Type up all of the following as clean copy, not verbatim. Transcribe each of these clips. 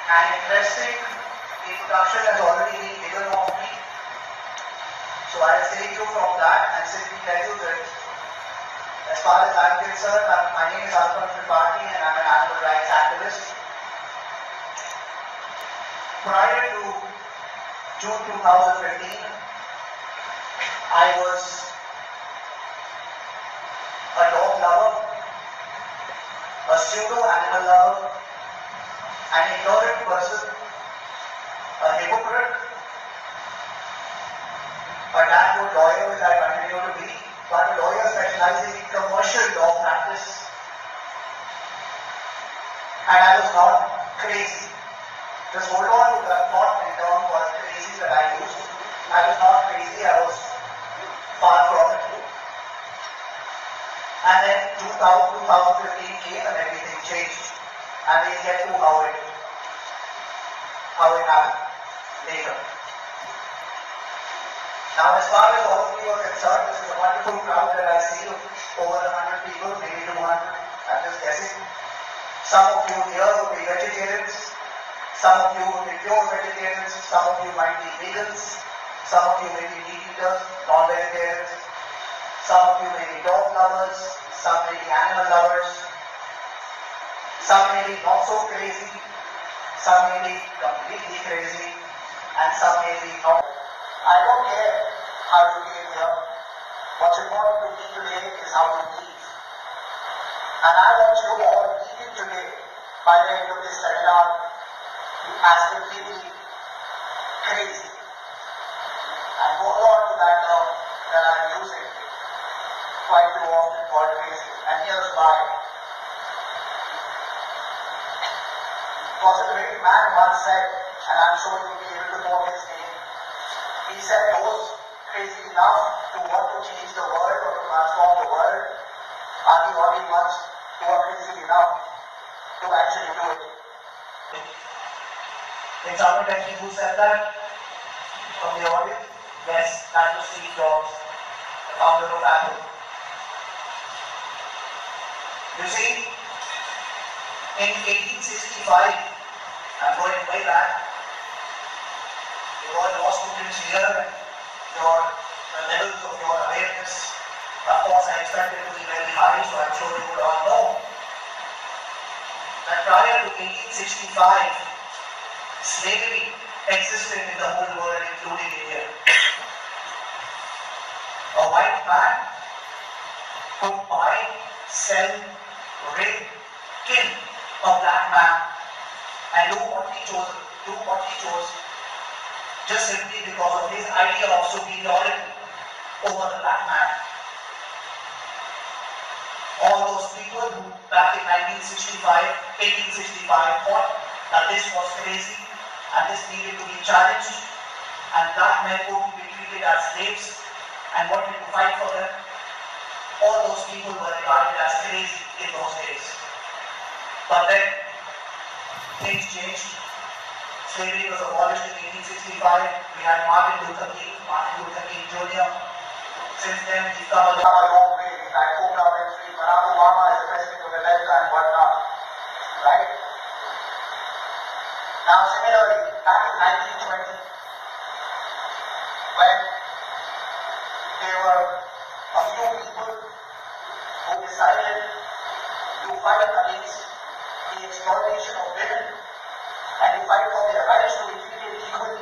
An interesting introduction has already been given of me. So I'll save you from that and simply tell you that as far as I'm concerned, my name is Anupam Tripathi and I'm an animal rights activist. Prior to June 2015, I was a dog lover, a pseudo-animal lover, an ignorant person, a hypocrite, a damn good lawyer, which I continue to be, but a lawyer specializing in commercial law practice. And I was not crazy. Just hold on to that thought in terms of crazy that I used. I was not crazy, I was far from it. And then 2015 came and everything changed. And we'll get to how it happened later. Now, as far as all of you are concerned, this is a wonderful crowd that I see of over 100 people, maybe 200, I'm just guessing. Some of you here will be vegetarians, some of you will be pure vegetarians, some of you might be vegans, some of you may be meat eaters, non-vegetarians, some of you may be dog lovers, some may be animal lovers, some may be not so crazy, some may be completely crazy, and some may be not. I don't care how you behave here. What's important to me today is how you live. And I want you all leaving today, by the end of this seminar, as completely crazy. And hold on to that term that I'm using quite too often called crazy. And here's why. It was a great man once said, and I'm sure you'll be able to quote his name. He said those crazy enough to want to change the world or to transform the world are the only ones who are crazy enough to actually do it. In some attention, who said that? From the audience? Yes, that was Steve Jobs, the founder of Apple. You see, in 1865, I'm going way back, you all law students here and the levels of your awareness, of course, I expect it to be very high, so I'm sure you would all know that prior to 1865, slavery existed in the whole world, including India. A white man could buy, sell, rape, kill a black man and do what he chose, just simply because of his idea of superiority over the black man. All those people who back in 1865 thought that this was crazy and this needed to be challenged and black men would be treated as slaves and wanted to fight for them. All those people were regarded as crazy in those days. But then things changed. Slavery was abolished in 1865. We had Martin Luther King Jr. Since then, we've come a long way. We've had Oprah Winfrey, Barack Obama as the president of America and whatnot. Right? Now, similarly, back in 1920, when there were a few people who decided to fight against the exploitation of women and to fight for their rights to be treated equally,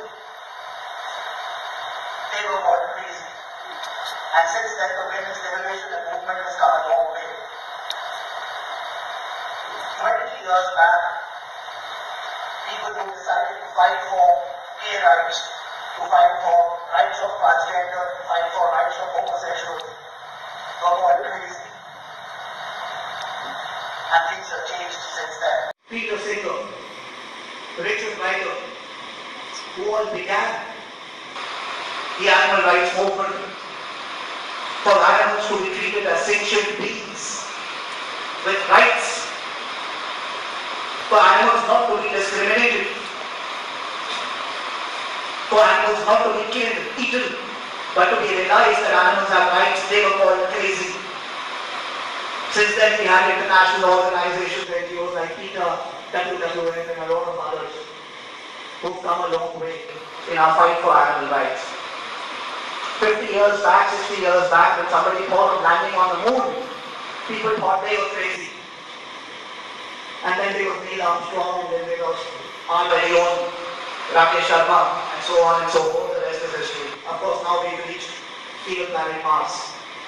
they were called crazy. And since then, the women's liberation movement has come a long way. 20 years back, people who decided to fight for gay rights, to fight for rights of transgender, to fight for rights of homosexuals, were called crazy. And things have changed since then. Peter Singer, Richard Mayur, who all began the animal rights movement for animals to be treated as sentient beings with rights, for animals not to be discriminated, for animals not to be killed, eaten, but to be realized that animals have rights. They were called crazy. Since then we had international organizations, NGOs like PETA, WWF and a lot of others who've come a long way in our fight for animal rights. 50 years back, 60 years back, when somebody thought of landing on the moon, people thought they were crazy. And then there was Neil Armstrong, and then there was our very own Rakesh Sharma, and so on and so forth. The rest is history. Of course, now we've reached the planet Mars.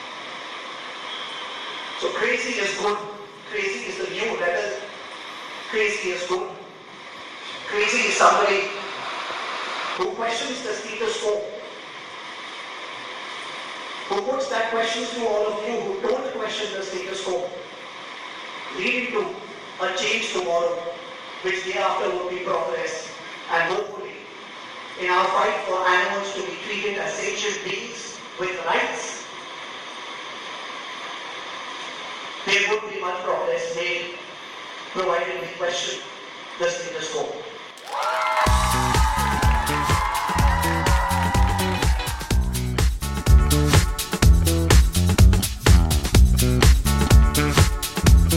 So crazy is good. Crazy is the new level. Crazy is good. Crazy is somebody who questions the status quo, who puts that question to all of you who don't question the status quo, leading to a change tomorrow, which day after will be progress, and hopefully in our fight for animals to be treated as sentient beings with rights, there would be much progress made, provided we question the status quo.